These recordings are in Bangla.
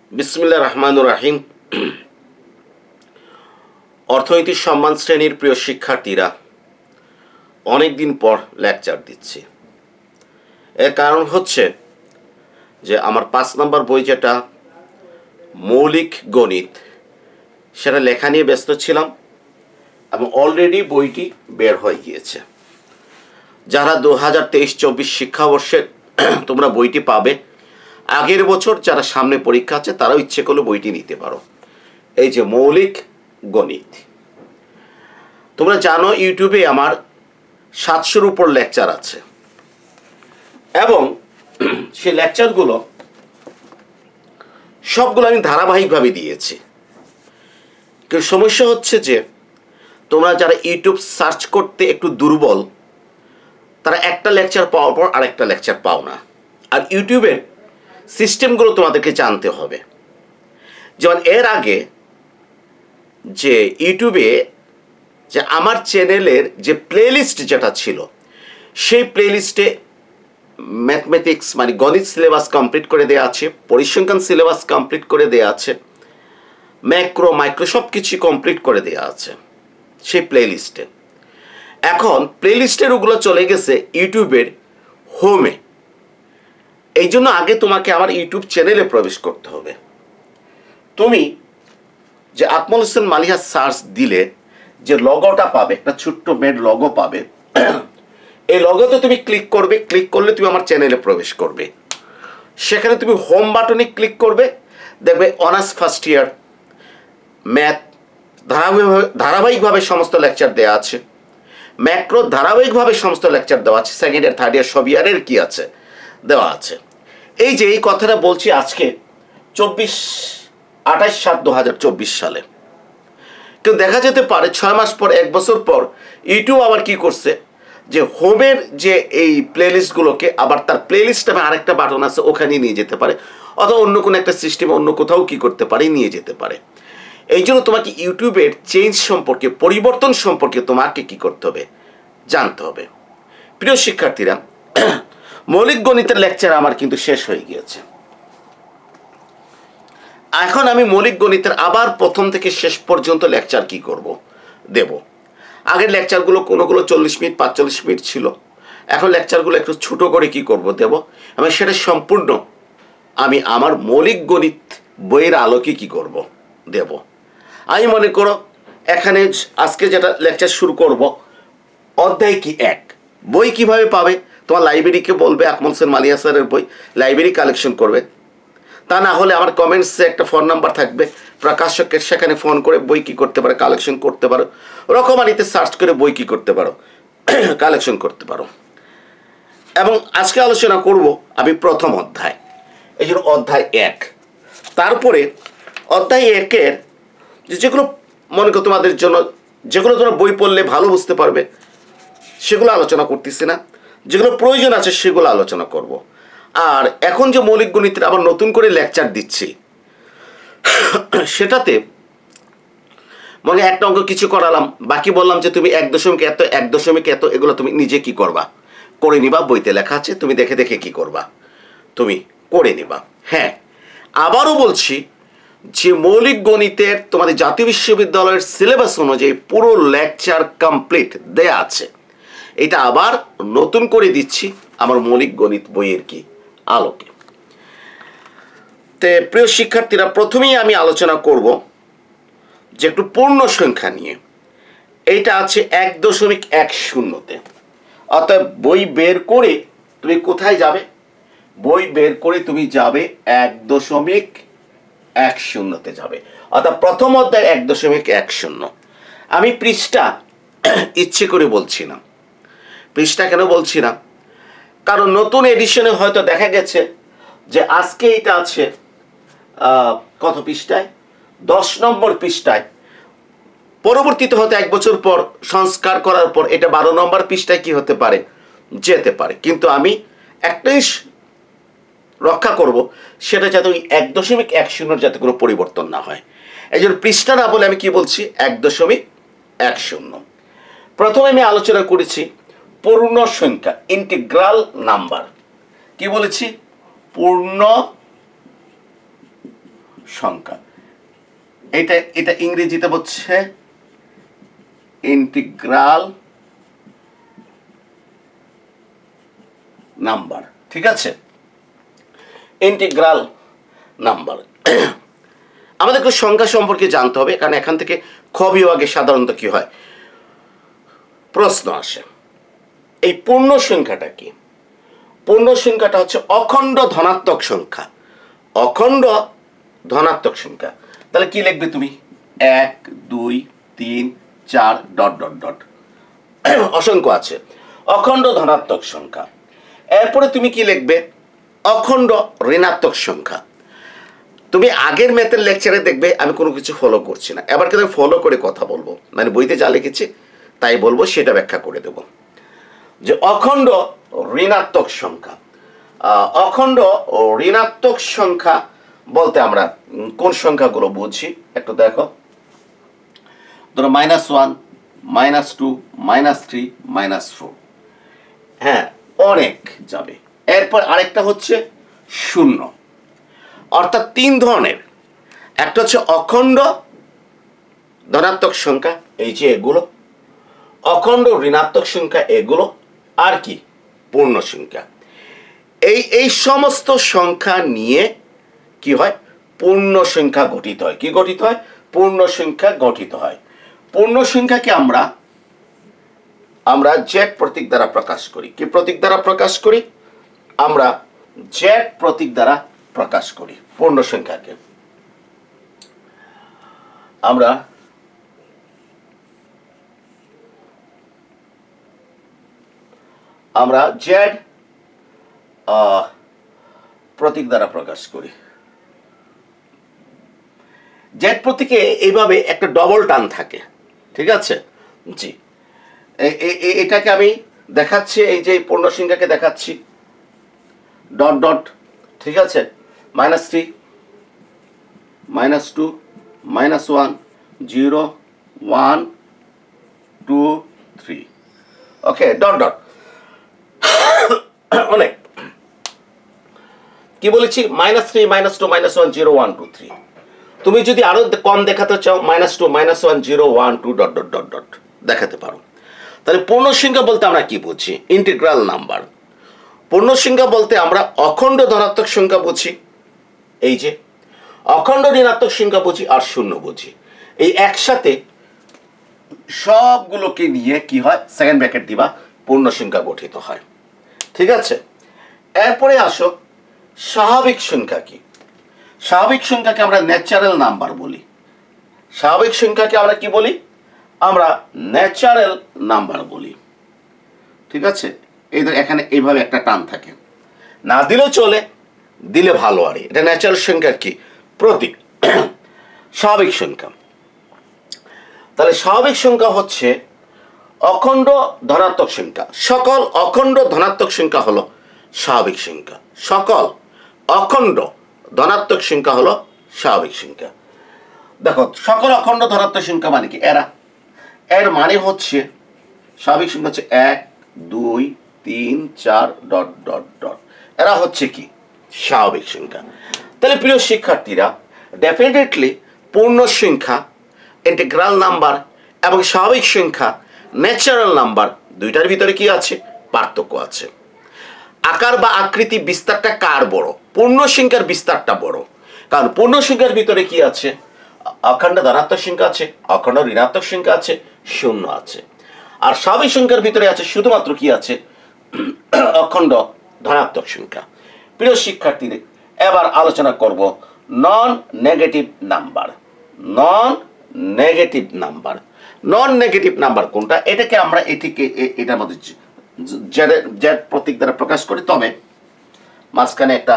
বিসমিল্লাহির রহমানির রহিম। অর্থনীতি সম্মান শ্রেণীর প্রিয় শিক্ষার্থীরা, অনেক দিন পর লেকচার দিচ্ছি। এর কারণ হচ্ছে যে আমার 5 নম্বর বই যেটা মৌলিক গণিত, সেটা লেখা নিয়ে ব্যস্ত ছিলাম এবং অলরেডি বইটি বের হয়ে গিয়েছে। যারা 2023-24 শিক্ষাবর্ষের তোমরা বইটি পাবে, আগের বছর যারা সামনে পরীক্ষা আছে তারাও ইচ্ছে করলে বইটি নিতে পারো। এই যে মৌলিক গণিত, তোমরা জানো ইউটিউবে আমার 700-র উপর লেকচার আছে এবং সেই লেকচারগুলো সবগুলো আমি ধারাবাহিকভাবে দিয়েছি। কিন্তু সমস্যা হচ্ছে যে তোমরা যারা ইউটিউব সার্চ করতে একটু দুর্বল, তারা একটা লেকচার পাওয়ার পর আরেকটা লেকচার পাও না। আর ইউটিউবের সিস্টেমগুলো তোমাদেরকে জানতে হবে। যেমন এর আগে যে ইউটিউবে যে আমার চ্যানেলের যে প্লেলিস্ট যেটা ছিল, সেই প্লেলিস্টে ম্যাথমেটিক্স মানে গণিত সিলেবাস কমপ্লিট করে দেওয়া আছে, পরিসংখ্যান সিলেবাস কমপ্লিট করে দেওয়া আছে, ম্যাক্রো মাইক্রো সব কিছু কমপ্লিট করে দেওয়া আছে সেই প্লেলিস্টে। এখন প্লেলিস্টের ওগুলো চলে গেছে ইউটিউবের হোমে। এই জন্য আগে তোমাকে আমার ইউটিউব চ্যানেলে প্রবেশ করতে হবে। তুমি যে আকমল হোসেন মালিহা সার্চ দিলে যে লগোটা পাবে, একটা ছোট্ট মেড লগো পাবে, এই লগোতে তুমি ক্লিক করবে। ক্লিক করলে তুমি আমার চ্যানেলে প্রবেশ করবে। সেখানে তুমি হোম বাটনে ক্লিক করবে, দেখবে অনার্স ফার্স্ট ইয়ার ম্যাথ ধারাবাহিকভাবে সমস্ত লেকচার দেওয়া আছে, ম্যাক্রো ধারাবাহিকভাবে সমস্ত লেকচার দেওয়া আছে, সেকেন্ড ইয়ার থার্ড ইয়ার সব ইয়ারের কি আছে দেওয়া আছে। এই যে এই কথাটা বলছি আজকে 28/7/2024 সালে। কিন্তু দেখা যেতে পারে 6 মাস পর, 1 বছর পর ইউটিউব আবার কি করছে যে হোমের যে এই প্লেলিস্টগুলোকে আবার তার প্লেলিস্ট নামে আরেকটা বাটন আছে, ওখানে নিয়ে যেতে পারে, অথবা অন্য কোনো একটা সিস্টেমে অন্য কোথাও কি করতে পারে, নিয়ে যেতে পারে। এই জন্য তোমাকে ইউটিউবের চেঞ্জ সম্পর্কে, পরিবর্তন সম্পর্কে তোমাকে কি করতে হবে, জানতে হবে। প্রিয় শিক্ষার্থীরা, মৌলিক গণিতের লেকচার আমার কিন্তু শেষ হয়ে গিয়েছে। এখন আমি মৌলিক গণিতের আবার প্রথম থেকে শেষ পর্যন্ত লেকচার কি করব, দেব। আগের লেকচারগুলো কোনোগুলো 40 মিনিট 45 মিনিট ছিল, এখন লেকচারগুলো একটু ছোটো করে কি করব, দেব। এবং সেটা সম্পূর্ণ আমি আমার মৌলিক গণিত বইয়ের আলোকে কি করব, দেব। আমি মনে করো এখানে আজকে যেটা লেকচার শুরু করব, অধ্যায় কি 1 বই কিভাবে পাবে, তোমার লাইব্রেরিকে বলবে আকমল হোসেন মালিহা স্যারের বই, লাইব্রেরি কালেকশন করবে। তা না হলে আমার কমেন্টসে একটা ফোন নাম্বার থাকবে, প্রকাশকের, সেখানে ফোন করে বই কি করতে পারো, কালেকশন করতে পারো। রকমারিতে সার্চ করে বই কি করতে পারো, কালেকশন করতে পারো। এবং আজকে আলোচনা করব আমি প্রথম অধ্যায়, এই জন্য অধ্যায় 1। তারপরে অধ্যায় 1-এর যেগুলো মনে করো তোমাদের জন্য, যেগুলো তোমরা বই পড়লে ভালো বুঝতে পারবে, সেগুলো আলোচনা করতেছি না। যেগুলো প্রয়োজন আছে সেগুলো আলোচনা করব। আর এখন যে মৌলিক গণিতের আবার নতুন করে লেকচার দিচ্ছি, সেটাতে মনে একটা অঙ্ক কিছু করালাম, বাকি বললাম যে তুমি 1.এত 1.এত এগুলো তুমি নিজে কি করবা, করে নিবা। বইতে লেখা আছে, তুমি দেখে দেখে কি করবা, তুমি করে নিবা। হ্যাঁ, আবারও বলছি যে মৌলিক গণিতের তোমাদের জাতীয় বিশ্ববিদ্যালয়ের সিলেবাস অনুযায়ী পুরো লেকচার কমপ্লিট দেয়া আছে। এটা আবার নতুন করে দিচ্ছি আমার মৌলিক গণিত বইয়ের কি আলোকে। তে প্রিয় শিক্ষার্থীরা, প্রথমেই আমি আলোচনা করব যে একটু পূর্ণ সংখ্যা নিয়ে। এইটা আছে 1.10-তে। অর্থাৎ বই বের করে তুমি কোথায় যাবে, বই বের করে তুমি যাবে 1.10-তে যাবে। অর্থাৎ প্রথম অধ্যায় 1.10। আমি পৃষ্ঠা ইচ্ছে করে বলছি না। পৃষ্ঠা কেন বলছি না, কারণ নতুন এডিশনে হয়তো দেখা গেছে যে আজকে এটা আছে কত পৃষ্ঠায়, 10 নম্বর পৃষ্ঠায়। পরবর্তীতে হয়তো 1 বছর পর সংস্কার করার পর এটা 12 নম্বর পৃষ্ঠায় কি হতে পারে, যেতে পারে। কিন্তু আমি একটাই রক্ষা করব, সেটা যাতে ওই 1.10 যাতে কোনো পরিবর্তন না হয়। এই জন্য পৃষ্ঠা না বলে আমি কি বলছি, 1.10। প্রথমে আমি আলোচনা করেছি পূর্ণ সংখ্যা, ইন্টিগ্রাল নাম্বার। কি বলেছি, পূর্ণ সংখ্যা। এটা এটা ইংরেজিতে হচ্ছে ইন্টিগ্রাল নাম্বার, ঠিক আছে? Integral number. আমাদেরকে সংখ্যা সম্পর্কে জানতে হবে, কারণ এখান থেকে খ বিভাগে সাধারণত কি হয়, প্রশ্ন আসে। এই পূর্ণ সংখ্যাটা কি? পূর্ণ সংখ্যাটা হচ্ছে অখণ্ড ধনাত্মক সংখ্যা। অখণ্ড ধনাত্মক সংখ্যা। তাহলে কি লিখবে তুমি? 1 2 3 4 ডট ডট ডট, অসংখ্য আছে, অখণ্ড ধনাত্মক সংখ্যা। এরপরে তুমি কি লিখবে? অখণ্ড ঋণাত্মক সংখ্যা। তুমি আগের ম্যাথের লেকচারে দেখবে আমি কোনো কিছু ফলো করছি না, এবার কিন্তু ফলো করে কথা বলবো, মানে বইতে যা লিখেছি তাই বলবো, সেটা ব্যাখ্যা করে দেব। যে অখণ্ড ঋণাত্মক সংখ্যা, অখণ্ড ঋণাত্মক সংখ্যা বলতে আমরা কোন সংখ্যাগুলো বুঝি একটু দেখো। ধরো -1 -2 -3 -4, হ্যাঁ অনেক যাবে। এরপর আরেকটা হচ্ছে 0, অর্থাৎ 3 ধরনের। একটা হচ্ছে অখণ্ড ধনাত্মক সংখ্যা, এই যে এগুলো, অখণ্ড ঋণাত্মক সংখ্যা এগুলো, আর কি পূর্ণ সংখ্যা। এই সমস্ত সংখ্যা নিয়ে কি হয়? পূর্ণ সংখ্যা গঠিত হয়। কি গঠিত হয়? পূর্ণ সংখ্যা গঠিত হয়। পূর্ণ সংখ্যাকে আমরা জেড প্রতীক দ্বারা প্রকাশ করি। কি প্রতীক দ্বারা প্রকাশ করি? আমরা জেড প্রতীক দ্বারা প্রকাশ করি পূর্ণ সংখ্যাকে। আমরা জেড প্রতীক দ্বারা প্রকাশ করি। জেড প্রতীকে এইভাবে একটা ডবল টান থাকে, ঠিক আছে? জি, এটাকে আমি দেখাচ্ছি, এই যে পূর্ণ সংখ্যাকে দেখাচ্ছি ডট ডট, ঠিক আছে? -3 -2 -1 0 1 2 3, ওকে, ডট ডট। অনেক কি বলেছি? -3 -2 -1 0 1 2 3। তুমি যদি আরো কম দেখাতে চাও -2 -1 0 1 2 ডট ডট ডট ডট দেখাতে পারো। তাহলে পূর্ণ সংখ্যা বলতে আমরা কি বুঝি? Integral number. পূর্ণ সংখ্যা বলতে আমরা অখণ্ড ধনাত্মক সংখ্যা বুঝি, এই যে অখণ্ড ঋণাত্মক সংখ্যা বুঝি, আর 0 বুঝি। এই একসাথে সবগুলোকে নিয়ে কি হয়? সেকেন্ড ব্র্যাকেট দিবা, পূর্ণ সংখ্যা গঠিত হয়, ঠিক আছে? এরপরে আসো স্বাভাবিক সংখ্যা কি? স্বাভাবিক সংখ্যাকে আমরা ন্যাচারাল নাম্বার বলি। স্বাভাবিক সংখ্যাকে আমরা কি বলি? আমরা ন্যাচারাল নাম্বার বলি, ঠিক আছে? এখানে এইভাবে একটা টান থাকে, না দিলেও চলে, দিলে ভালো। আর এটা ন্যাচারাল সংখ্যার কি প্রতীক। স্বাভাবিক সংখ্যা, তাহলে স্বাভাবিক সংখ্যা হচ্ছে অখণ্ড ধনাত্মক সংখ্যা। সকল অখণ্ড ধনাত্মক সংখ্যা হলো স্বাভাবিক সংখ্যা। সকল অখণ্ড ধনাত্মক সংখ্যা হলো স্বাভাবিক সংখ্যা। দেখো, সকল অখণ্ড ধনাত্মক সংখ্যা মানে কি? এর মানে হচ্ছে স্বাভাবিক সংখ্যা হচ্ছে 1 2 3 4 ডট ডট ডট, এরা হচ্ছে কি স্বাভাবিক সংখ্যা। তাহলে প্রিয় শিক্ষার্থীরা, ডেফিনেটলি পূর্ণ সংখ্যা, ইন্টিগ্রাল নাম্বার এবং স্বাভাবিক সংখ্যা, ন্যাচারাল নাম্বার, দুইটার ভিতরে কি আছে? পার্থক্য আছে। আকার বা আকৃতি বিস্তারটা কার বড়? পূর্ণ সংখ্যার বিস্তারটা বড়, কারণ পূর্ণ সংখ্যার ভিতরে কি আছে? অখণ্ড ধনাত্মক সংখ্যা আছে, অখণ্ড ঋণাত্মক সংখ্যা আছে, 0 আছে। আর স্বাভাবিক সংখ্যার ভিতরে আছে শুধুমাত্র কি আছে? অখণ্ড ধনাত্মক সংখ্যা। প্রিয় শিক্ষার্থীদের, এবার আলোচনা করব non negative number. Non negative number, non negative number কোনটা? এটাকে আমরা এটার মধ্যে জেড প্রতীক দ্বারা প্রকাশ করি, তবে মাঝখানে একটা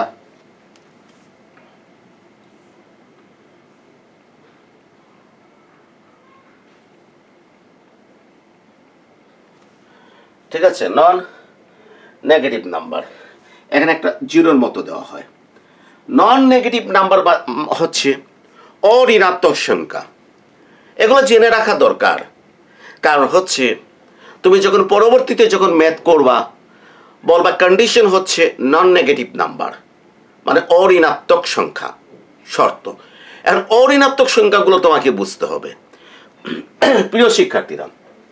ঠিক আছে, নন নেগেটিভ নাম্বার, এখানে একটা জিরোর মতো দেওয়া হয়। নন নেগেটিভ নাম্বার হচ্ছে অঋণাত্মক সংখ্যা। এগুলো জেনে রাখা দরকার, কারণ হচ্ছে তুমি যখন পরবর্তীতে যখন ম্যাথ করবা, বলবা কন্ডিশন হচ্ছে নন নেগেটিভ নাম্বার, মানে অঋণাত্মক সংখ্যা, শর্ত। এখন অঋণাত্মক সংখ্যাগুলো তোমাকে বুঝতে হবে। প্রিয় শিক্ষার্থীরা,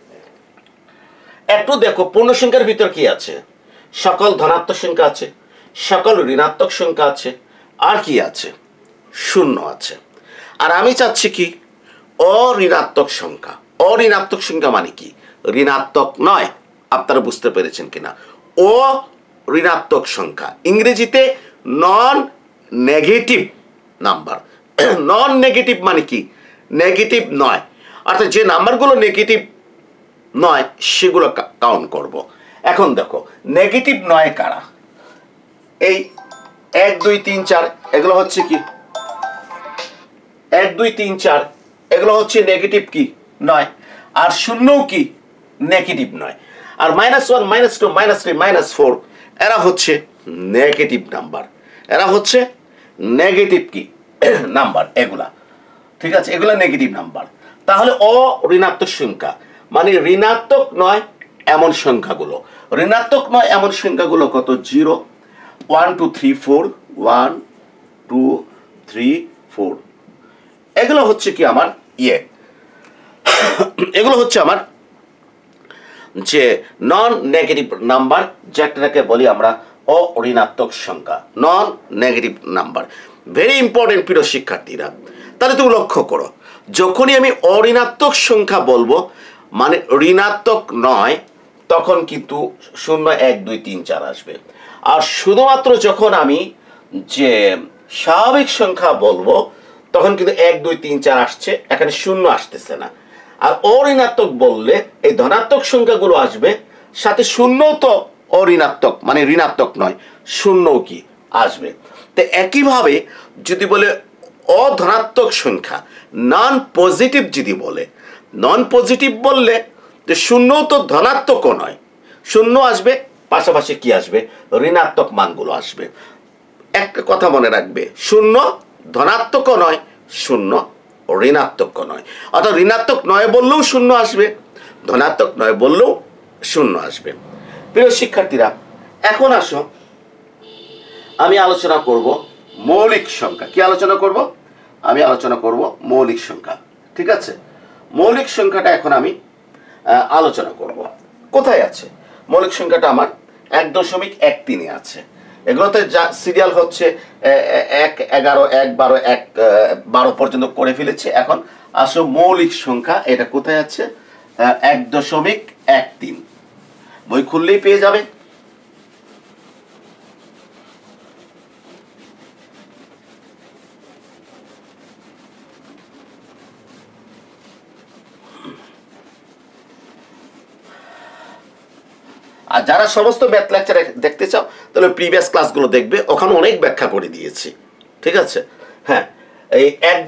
একটু দেখো পূর্ণ সংখ্যার ভিতর কি আছে? সকল ধনাত্মক সংখ্যা আছে, সকল ঋণাত্মক সংখ্যা আছে, আর কি আছে? শূন্য আছে। আর আমি চাচ্ছি কি? অঋণাত্মক সংখ্যা। অঋণাত্মক সংখ্যা মানে কি? ঋণাত্মক নয়। আপনারা বুঝতে পেরেছেন কিনা? অঋণাত্মক সংখ্যা, ইংরেজিতে non negative number. Non negative মানে কি? নেগেটিভ নয়, অর্থাৎ যে নাম্বারগুলো নেগেটিভ নয় সেগুলো কাউন্ট করব। এখন দেখো নেগেটিভ নয় কারা? এই 1 2 3 4 এগুলো হচ্ছে কি? 1 2 3 4 এগুলো হচ্ছে নেগেটিভ কি? নয়। আর শূন্যও কি? নেগেটিভ নয়। আর -1 -2 -3 -4 এরা হচ্ছে নেগেটিভ নাম্বার। এরা হচ্ছে নেগেটিভ কি নাম্বার এগুলা, ঠিক আছে? এগুলা নেগেটিভ নাম্বার। তাহলে অঋণাত্মক সংখ্যা মানে ঋণাত্মক নয় এমন সংখ্যাগুলো। ঋণাত্মক নয় এমন সংখ্যাগুলো কত? 0 1 2 3 4 1 2 3 4 এগুলো হচ্ছে কি আমার এগুলো হচ্ছে আমার যে নন নেগেটিভ নাম্বার, যেটাকে বলি আমরা অঋণাত্মক সংখ্যা, non negative number. Very important প্রিয় শিক্ষার্থীরা। তাহলে তুমি লক্ষ্য করো, যখনই আমি অঋণাত্মক সংখ্যা বলবো মানে ঋণাত্মক নয়, তখন কিন্তু 0 1 2 3 4 আসবে। আর শুধুমাত্র যখন আমি যে স্বাভাবিক সংখ্যা বলবো তখন কিন্তু 1 2 3 4 আসছে, এখানে 0 আসতেছে না। আর অঋণাত্মক বললে এই ধনাত্মক সংখ্যাগুলো আসবে, সাথে 0 তো অঋণাত্মক মানে ঋণাত্মক নয়, 0 কি আসবে। তো একইভাবে যদি বলে অধনাত্মক সংখ্যা, নন পজিটিভ যদি বলে, নন পজিটিভ বললে যে 0 তো ধনাত্মকও নয়, 0 আসবে, পাশাপাশি কি আসবে? ঋণাত্মক মানগুলো আসবে। একটা কথা মনে রাখবে, 0 ধনাত্মকও নয়, 0 ঋণাত্মক নয়। অর্থাৎ ঋণাত্মক নয় বললেও 0 আসবে, ধনাত্মক নয় বললেও 0 আসবে। প্রিয় শিক্ষার্থীরা, এখন আসো আমি আলোচনা করব মৌলিক সংখ্যা। কি আলোচনা করব? আমি আলোচনা করব মৌলিক সংখ্যা, ঠিক আছে? মৌলিক সংখ্যাটা এখন আমি আলোচনা করব। কোথায় আছে মৌলিক সংখ্যাটা? আমার 1.13 আছে। এগুলোতে যা সিরিয়াল হচ্ছে 1 11 1 12 1 12 পর্যন্ত করে ফেলেছি। এখন আসো মৌলিক সংখ্যা, এটা কোথায় আছে? 1.13 বই খুললেই পেয়ে যাবে। আর যারা সমস্ত ম্যাথ লেকচার দেখতে চাও তাহলে প্রিভিয়াস ক্লাসগুলো দেখবে, ওখানে অনেক ব্যাখ্যা করে দিয়েছি, ঠিক আছে? হ্যাঁ, এই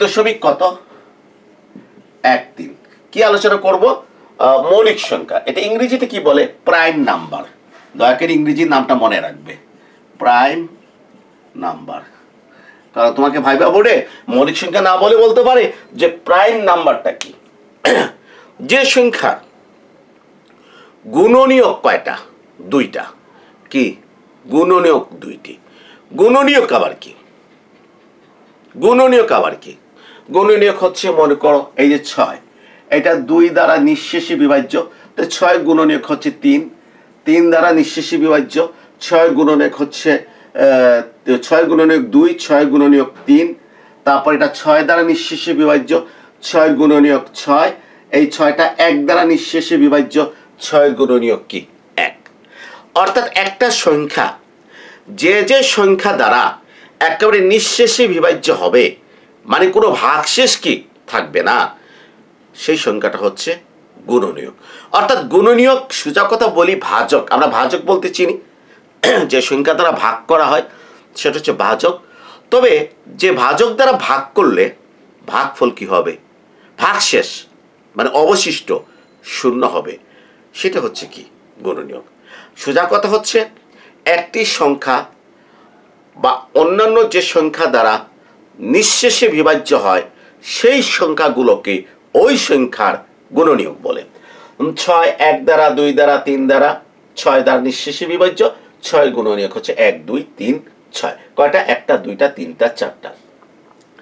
1.13 কি আলোচনা করব? মৌলিক সংখ্যা। এটা ইংরেজিতে কি বলে? Prime number. দয়া করে ইংরেজি নামটা মনে রাখবে, প্রাইম নাম্বার। কারণ তোমাকে ভাইবা বোর্ডে মৌলিক সংখ্যা না বলে বলতে পারে যে প্রাইম নাম্বারটা কি? যে সংখ্যার গুণনীয়ক কয়টা? 2টা। কি? গুণনীয়ক 2টি। গুণনীয়ক আবার কি? গুণনীয়ক আবার কি? গুণনীয়ক হচ্ছে, মনে করো এই যে 6, এটা 2 দ্বারা নিঃশেষে বিভাজ্য, তো 6 গুণনীয়ক হচ্ছে 3, 3 দ্বারা নিঃশেষে বিভাজ্য, 6 গুণনীয়ক হচ্ছে 6 গুণনীয়ক 2, 6 গুণনীয়ক 3, তারপর এটা 6 দ্বারা নিঃশেষে বিভাজ্য, 6 গুণনীয়ক 6, এই 6টা 1 দ্বারা নিঃশেষে বিভাজ্য, 6 গুণনীয়ক কি? 1। অর্থাৎ একটা সংখ্যা যে যে সংখ্যা দ্বারা একেবারে নিঃশেষে বিভাজ্য হবে, মানে কোনো ভাগশেষ কি থাকবে না, সেই সংখ্যাটা হচ্ছে গুণনীয়ক। অর্থাৎ গুণনীয়ক সোজা কথা বলি ভাজক, আমরা ভাজক বলতে চিনি, যে সংখ্যা দ্বারা ভাগ করা হয় সেটা হচ্ছে ভাজক। তবে যে ভাজক দ্বারা ভাগ করলে ভাগফল কি হবে? ভাগশেষ মানে অবশিষ্ট 0 হবে, সেটা হচ্ছে কি? গুণনীয়ক। সোজা কথা হচ্ছে একটি সংখ্যা বা অন্যান্য যে সংখ্যা দ্বারা নিঃশেষে বিভাজ্য হয় সেই সংখ্যাগুলোকে ওই সংখ্যার গুণনীয়ক বলে। 6 1 দ্বারা 2 দ্বারা 3 দ্বারা 6 দ্বারা নিঃশেষে বিভাজ্য, 6 গুণনীয়ক হচ্ছে 1 2 3 6। কয়টা? 1টা 2টা 3টা 4টা।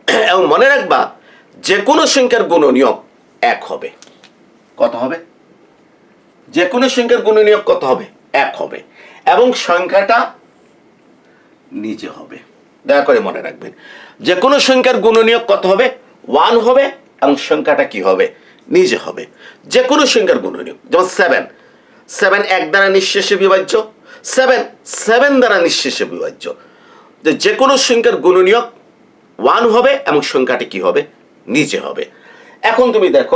এবং মনে রাখবা যে কোনো সংখ্যার গুণনীয়ক 1 হবে। কত হবে? যে কোনো সংখ্যার গুণনীয়ক কত হবে? 1 হবে এবং সংখ্যাটা নিজে হবে। দয়া করে মনে রাখবেন, যে কোনো সংখ্যার গুণনীয়ক কত হবে? 1 হবে এবং সংখ্যাটা কি হবে? নিজে হবে। যে কোনো সংখ্যার গুণনীয়ক, যেমন 7 1 দ্বারা নিঃশেষে বিভাজ্য, 7 দ্বারা নিঃশেষে বিভাজ্য। যে কোনো সংখ্যার গুণনীয়ক 1 হবে এবং সংখ্যাটি কি হবে? নিজে হবে। এখন তুমি দেখো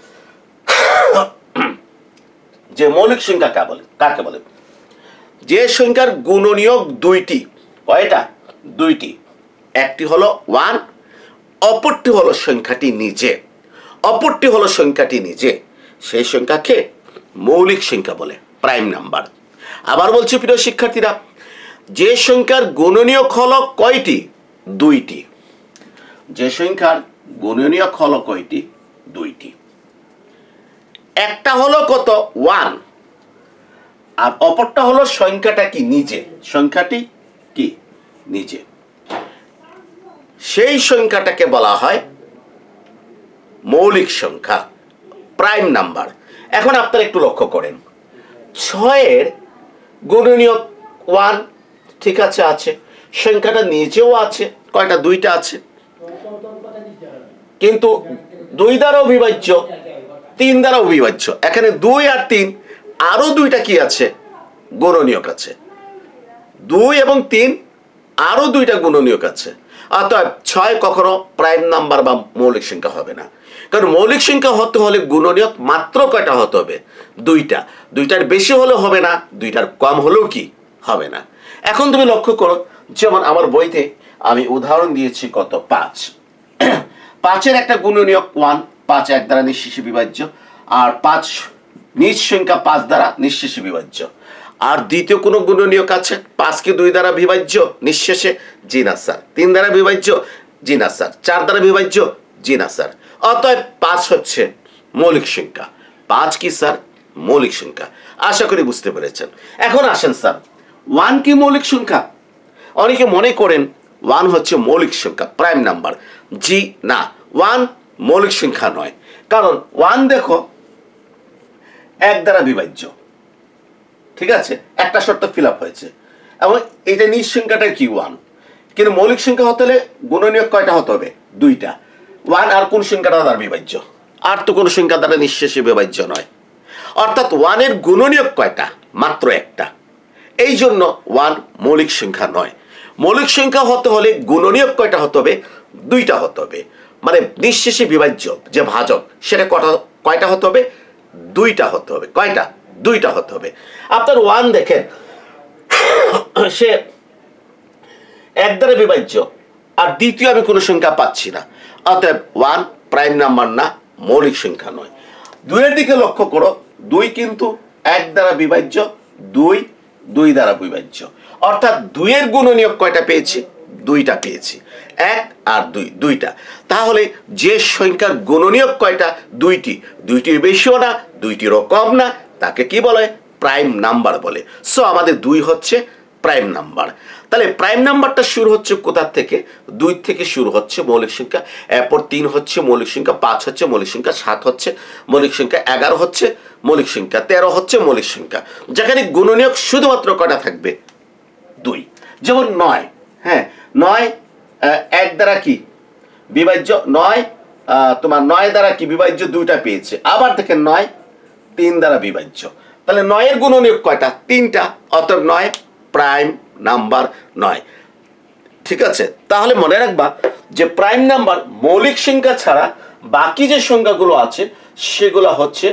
যে মৌলিক সংখ্যা কাকে বলে? যে সংখ্যার গুণনীয়ক 2টি, কয়টা? 2টি। একটি হলো 1, অপরটি হলো সংখ্যাটি নিজে। অপরটি হলো সংখ্যাটি নিজে, সেই সংখ্যাকে মৌলিক সংখ্যা বলে, প্রাইম নাম্বার। আবার বলছি প্রিয় শিক্ষার্থীরা, যে সংখ্যার গুণনীয়ক হলো কয়টি? 2টি। যে সংখ্যার গুণনীয়ক হলো কয়টি? 2টি। একটা হলো কত? 1, আর অপরটা হলো সংখ্যাটা কি? নিজে। সংখ্যাটি কি? নিজে। সেই সংখ্যাটাকে বলা হয় মৌলিক সংখ্যা, প্রাইম নাম্বার। এখন আপনারা একটু লক্ষ্য করেন, 6-এর গুণনীয়ক 1, ঠিক আছে, আছে। সংখ্যাটা নিজেও আছে, কয়টা? 2টা আছে। কিন্তু 2 দ্বারাও বিভাজ্য, 3 দ্বারাও বিভাজ্য। এখানে 2 আর 3 আরো 2টা কি আছে? গুণনীয়ক আছে। 2 এবং 3 আরো 2টা গুণনীয়ক আছে। অতএব 6 কখনো প্রাইম নাম্বার বা মৌলিক সংখ্যা হবে না। কারণ মৌলিক সংখ্যা হতে হলে গুণনীয়ক মাত্র কয়টা হতে হবে? 2টা। 2টার বেশি হলেও হবে না, 2টার কম হলেও কি হবে না। এখন তুমি লক্ষ্য করো, যেমন আমার বইতে আমি উদাহরণ দিয়েছি কত? 5। 5-এর একটা গুণনীয়ক 1, 5 1 দ্বারা নিঃশেষে বিভাজ্য, আর 5 নিজ সংখ্যা 5 দ্বারা নিঃশেষে বিভাজ্য। আর দ্বিতীয় কোনো গুণনীয়ক আছে? 5 কি 2 দ্বারা বিভাজ্য নিঃশেষে? জি না স্যার। 3 দ্বারা বিভাজ্য? জি না স্যার। 4 দ্বারা বিভাজ্য? জি না স্যার। অতএব 5 হচ্ছে মৌলিক সংখ্যা। 5 কি স্যার? মৌলিক সংখ্যা। আশা করি বুঝতে পেরেছেন। এখন আসেন স্যার, 1 কি মৌলিক সংখ্যা? অনেকে মনে করেন 1 হচ্ছে মৌলিক সংখ্যা, প্রাইম নাম্বার। জি না, 1 মৌলিক সংখ্যা নয়। কারণ 1 দেখো 1 দ্বারা বিভাজ্য, ঠিক আছে, একটা শর্ত ফিল আপ হয়েছে, এবং এইটা নিজ সংখ্যাটা কি? 1। কিন্তু মৌলিক সংখ্যা হতে হলে গুণনীয়ক কয়টা হতে হবে? 2টা। 1 আর কোন সংখ্যাটা দ্বারা বিভাজ্য? আর তো কোনো সংখ্যা দ্বারা নিঃশেষে বিভাজ্য নয়। অর্থাৎ 1-এর গুণনীয়ক কয়টা? মাত্র একটা। এই জন্য 1 মৌলিক সংখ্যা নয়। মৌলিক সংখ্যা হতে হলে গুণনীয়ক কয়টা হতে হবে? 2টা হতে হবে। মানে নিঃশেষে বিভাজ্য যে ভাজক, সেটা কয়টা হতে হবে? 2টা হতে হবে। কয়টা? 2টা হতে হবে। আপনার 1 দেখেন, সে 1 দ্বারা বিভাজ্য, আর দ্বিতীয় আমি কোনো সংখ্যা পাচ্ছি না। অতএব 1 প্রাইম নাম্বার না, মৌলিক সংখ্যা নয়। 2-এর দিকে লক্ষ্য করো, 2 কিন্তু 1 দ্বারা বিভাজ্য, 2 দ্বারা বিভাজ্য। অর্থাৎ 2-এর গুণনীয়ক কয়টা পেয়েছি? 2টা পেয়েছি। 1 আর 2টা। তাহলে যে সংখ্যার গুণনীয়ক কয়টা? 2টির বেশিও না, 2টিরও কম না, তাকে কি বলে? প্রাইম নাম্বার বলে। সো আমাদের 2 হচ্ছে প্রাইম নাম্বার। তাহলে প্রাইম নাম্বারটা শুরু হচ্ছে কোথা থেকে? 2 থেকে শুরু হচ্ছে মৌলিক সংখ্যা। এরপর 3 হচ্ছে মৌলিক সংখ্যা, 5 হচ্ছে মৌলিক সংখ্যা, 7 হচ্ছে মৌলিক সংখ্যা, 11 হচ্ছে মৌলিক সংখ্যা, 13 হচ্ছে মৌলিক সংখ্যা। যেখানে গুণনীয়ক শুধুমাত্র কয়টা থাকবে? 2। যেমন 9, হ্যাঁ, 9 1 দ্বারা কি বিভাজ্য? 9 তোমার 9 দ্বারা কি বিভাজ্য? 2টা পেয়েছে। আবার দেখেন 9 3 দ্বারা বিভাজ্য। তাহলে 9-এর গুণনীয়ক কয়টা? 3টা। অতএব 9 প্রাইম নাম্বার 9। ঠিক আছে, তাহলে মনে রাখবা যে প্রাইম নাম্বার মৌলিক সংখ্যা ছাড়া বাকি যে সংখ্যাগুলো আছে সেগুলো হচ্ছে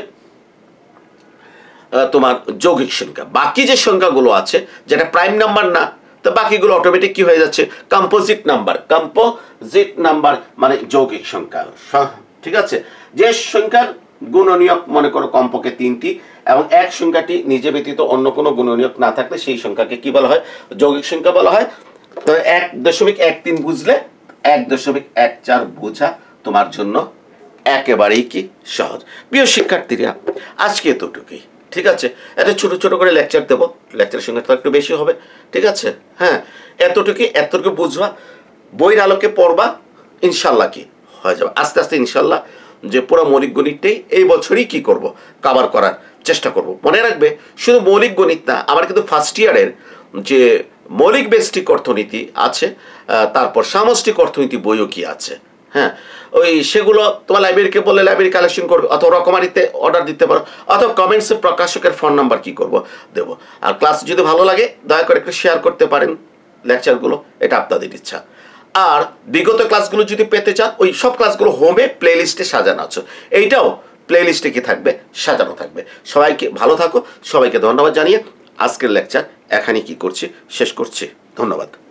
তোমার যৌগিক সংখ্যা। বাকি যে সংখ্যাগুলো আছে যেটা প্রাইম নাম্বার না, তো বাকিগুলো অটোমেটিক কি হয়ে যাচ্ছে? Composite number. কম্পোজিট নাম্বার মানে যৌগিক সংখ্যা। ঠিক আছে, যে সংখ্যার গুণনীয়ক মনে করো কমপক্ষে 3টি এবং এক সংখ্যাটি নিজে ব্যতীত অন্য কোনো গুণনীয়ক না থাকলে সেই সংখ্যাকে কি বলা হয়? যৌগিক সংখ্যা বলা হয়। তো 1.13 বুঝলে 1.14 বোঝা তোমার জন্য একেবারেই কি সহজ। প্রিয় শিক্ষার্থীরা, আজকে এতটুকুই। ঠিক আছে, এটা ছোট ছোট করে লেকচার দেবো, লেকচারের সঙ্গে তো একটু বেশি হবে। ঠিক আছে, হ্যাঁ, এতটুকু বুঝবা, বইয়ের আলোকে পড়বা, ইনশাল্লাহ কি হয়ে যাবে আস্তে আস্তে ইনশাল্লাহ, যে পুরো মৌলিক গণিতটাই এই বছরই কি করব কভার করার চেষ্টা করব। মনে রাখবে শুধু মৌলিক গণিত না, আমার কিন্তু ফার্স্ট ইয়ারের যে মৌলিক ব্যষ্টিক অর্থনীতি আছে, তারপর সামষ্টিক অর্থনীতি বইও কি আছে, হ্যাঁ ওই সেগুলো তোমার লাইব্রেরিকে বললে লাইব্রেরি কালেকশন করবে, অথবা রকমারিতে অর্ডার দিতে পারো, অথবা কমেন্টসে প্রকাশকের ফোন নাম্বার কি করব দেবো। আর ক্লাস যদি ভালো লাগে দয়া করে একটু শেয়ার করতে পারেন লেকচারগুলো, এটা আপনাদের ইচ্ছা। আর বিগত ক্লাসগুলো যদি পেতে চান ওই সব ক্লাসগুলো হোমে প্লে লিস্টে সাজানো আছে, এইটাও প্লে লিস্টে কি থাকবে, সাজানো থাকবে। সবাইকে ভালো থাকো, সবাইকে ধন্যবাদ জানিয়ে আজকের লেকচার এখানে কি করছি শেষ করছি। ধন্যবাদ।